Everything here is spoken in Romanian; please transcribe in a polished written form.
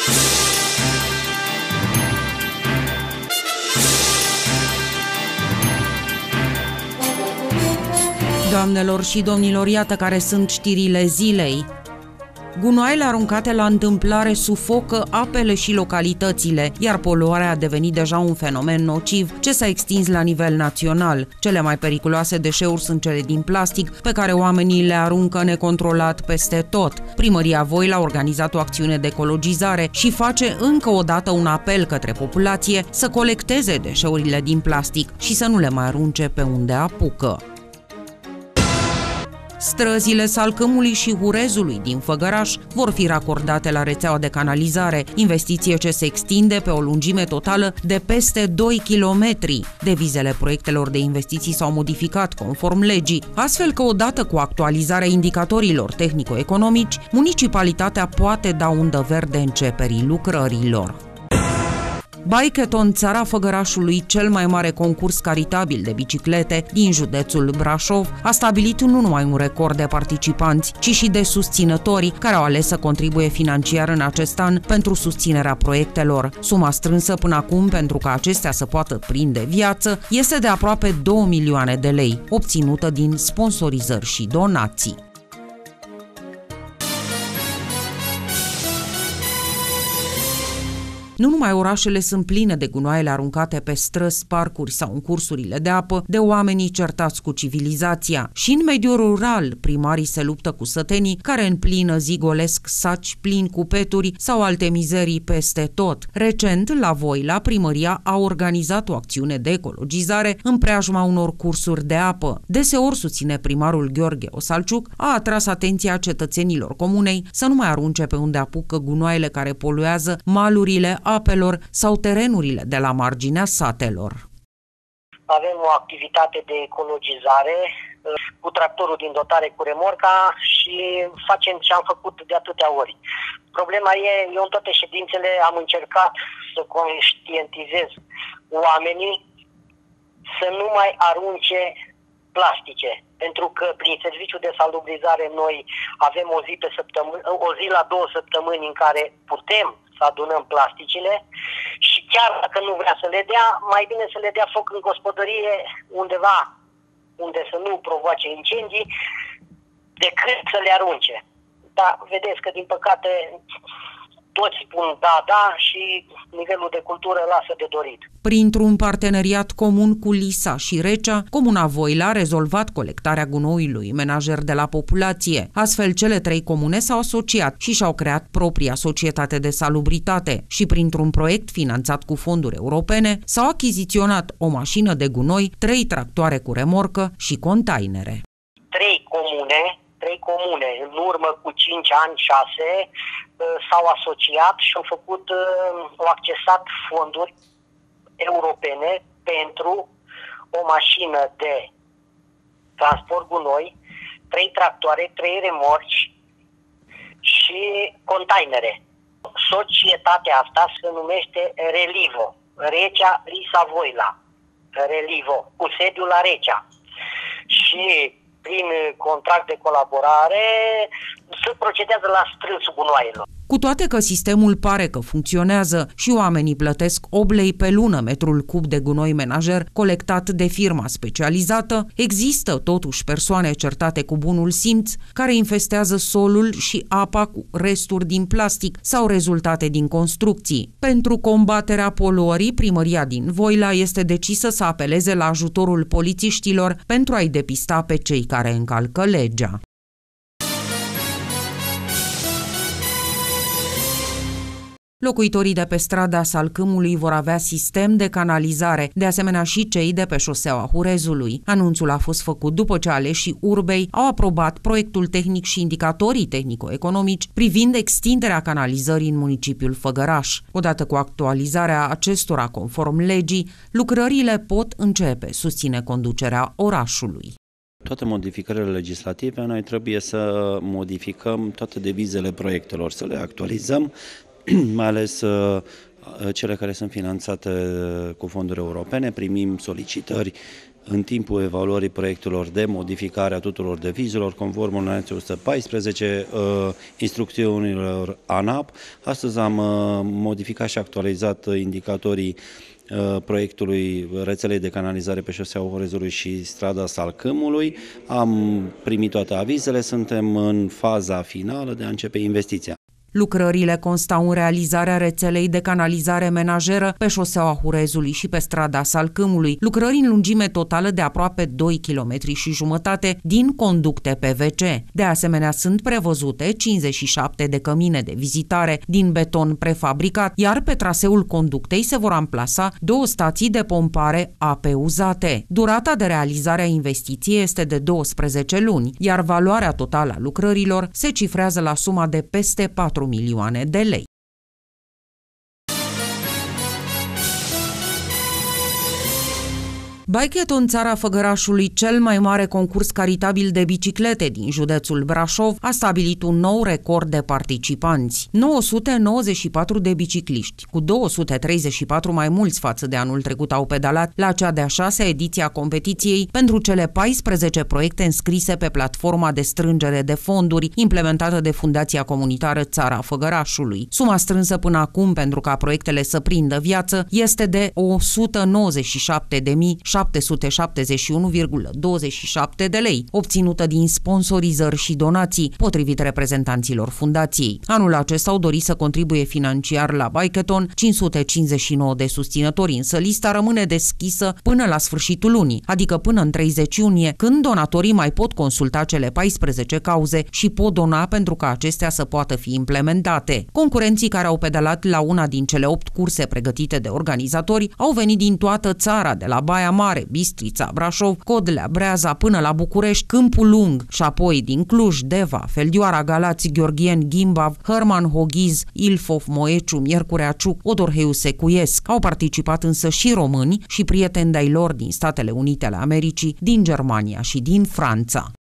Doamnelor și domnilor, iată care sunt știrile zilei. Gunoaiele aruncate la întâmplare sufocă apele și localitățile, iar poluarea a devenit deja un fenomen nociv ce s-a extins la nivel național. Cele mai periculoase deșeuri sunt cele din plastic, pe care oamenii le aruncă necontrolat peste tot. Primăria Voila a organizat o acțiune de ecologizare și face încă o dată un apel către populație să colecteze deșeurile din plastic și să nu le mai arunce pe unde apucă. Străzile Salcâmului și Hurezului din Făgăraș vor fi racordate la rețeaua de canalizare, investiție ce se extinde pe o lungime totală de peste 2 kilometri. Devizele proiectelor de investiții s-au modificat conform legii, astfel că odată cu actualizarea indicatorilor tehnico-economici, municipalitatea poate da undă verde începerii lucrărilor. Biketon, Țara Făgărașului, cel mai mare concurs caritabil de biciclete din județul Brașov, a stabilit nu numai un record de participanți, ci și de susținători care au ales să contribuie financiar în acest an pentru susținerea proiectelor. Suma strânsă până acum pentru ca acestea să poată prinde viață este de aproape 2 milioane de lei, obținută din sponsorizări și donații. Nu numai orașele sunt pline de gunoaiele aruncate pe străzi, parcuri sau în cursurile de apă, de oamenii certați cu civilizația. Și în mediul rural, primarii se luptă cu sătenii care în plină zi golesc saci plini cu peturi sau alte mizerii peste tot. Recent, la Voila, primăria a organizat o acțiune de ecologizare în preajma unor cursuri de apă. Deseori, susține primarul Gheorghe Osalciuc, a atras atenția cetățenilor comunei să nu mai arunce pe unde apucă gunoaiele care poluează malurile, apelor sau terenurile de la marginea satelor. Avem o activitate de ecologizare cu tractorul din dotare cu remorca și facem ce am făcut de atâtea ori. Problema e, eu în toate ședințele am încercat să conștientizez oamenii să nu mai arunce plastice, pentru că prin serviciul de salubrizare noi avem o zi la 2 săptămâni în care putem să adunăm plasticele și chiar dacă nu vrea să le dea, mai bine să le dea foc în gospodărie undeva unde să nu provoace incendii decât să le arunce. Dar vedeți că din păcate toți spun da și nivelul de cultură lasă de dorit. Printr-un parteneriat comun cu Lisa și Recea, Comuna Voila a rezolvat colectarea gunoiului menajer de la populație. Astfel, cele 3 comune s-au asociat și și-au creat propria societate de salubritate și printr-un proiect finanțat cu fonduri europene s-au achiziționat o mașină de gunoi, 3 tractoare cu remorcă și containere. 3 comune, în urmă cu 5 ani, 6, s-au asociat și au accesat fonduri europene pentru o mașină de transport gunoi, 3 tractoare, 3 remorci și containere. Societatea asta se numește Relivo, Recea Lisa Voila, Relivo, cu sediul la Recea. Și prin contract de colaborare se procedează la strânsul gunoaielor. Cu toate că sistemul pare că funcționează și oamenii plătesc 8 lei pe lună metrul cub de gunoi menajer colectat de firma specializată, există totuși persoane certate cu bunul simț care infestează solul și apa cu resturi din plastic sau rezultate din construcții. Pentru combaterea poluării, primăria din Voila este decisă să apeleze la ajutorul polițiștilor pentru a-i depista pe cei care încalcă legea. Locuitorii de pe strada Salcâmului vor avea sistem de canalizare, de asemenea și cei de pe șoseaua Hurezului. Anunțul a fost făcut după ce aleșii Urbei au aprobat proiectul tehnic și indicatorii tehnico-economici privind extinderea canalizării în municipiul Făgăraș. Odată cu actualizarea acestora conform legii, lucrările pot începe, susține conducerea orașului. Toate modificările legislative, noi trebuie să modificăm toate devizele proiectelor, să le actualizăm, mai ales cele care sunt finanțate cu fonduri europene. Primim solicitări în timpul evaluării proiectelor de modificare a tuturor devizelor, conform ordonanței 114, instrucțiunilor ANAP. Astăzi am modificat și actualizat indicatorii proiectului rețelei de canalizare pe șoseaua Horezului și strada Salcâmului. Am primit toate avizele, suntem în faza finală de a începe investiția. Lucrările constau în realizarea rețelei de canalizare menajeră pe șoseaua Hurezului și pe strada Salcâmului, lucrări în lungime totală de aproape 2,5 km din conducte PVC. De asemenea, sunt prevăzute 57 de cămine de vizitare din beton prefabricat, iar pe traseul conductei se vor amplasa 2 stații de pompare ape uzate. Durata de realizare a investiției este de 12 luni, iar valoarea totală a lucrărilor se cifrează la suma de peste 4 milioane de lei. Bikeathon Țara Făgărașului, cel mai mare concurs caritabil de biciclete din județul Brașov, a stabilit un nou record de participanți. 994 de bicicliști, cu 234 mai mulți față de anul trecut, au pedalat la cea de-a 6-a ediție a competiției pentru cele 14 proiecte înscrise pe platforma de strângere de fonduri implementată de Fundația Comunitară Țara Făgărașului. Suma strânsă până acum pentru ca proiectele să prindă viață este de 197.771,27 de lei, obținută din sponsorizări și donații, potrivit reprezentanților fundației. Anul acesta au dorit să contribuie financiar la Bikeathon 559 de susținători, însă lista rămâne deschisă până la sfârșitul lunii, adică până în 30 iunie, când donatorii mai pot consulta cele 14 cauze și pot dona pentru ca acestea să poată fi implementate. Concurenții care au pedalat la una din cele 8 curse pregătite de organizatori au venit din toată țara, de la Baia Mare, Bistrița, Brașov, Codlea, Breaza până la București, Câmpul Lung și apoi din Cluj, Deva, Feldioara, Galați, Gheorgheni, Gimbav, Hărman, Hoghiz, Ilfov, Moeciu, Miercurea Ciuc, Odorheiu, Secuiesc. Au participat însă și români și prieteni de-ai lor din Statele Unite ale Americii, din Germania și din Franța.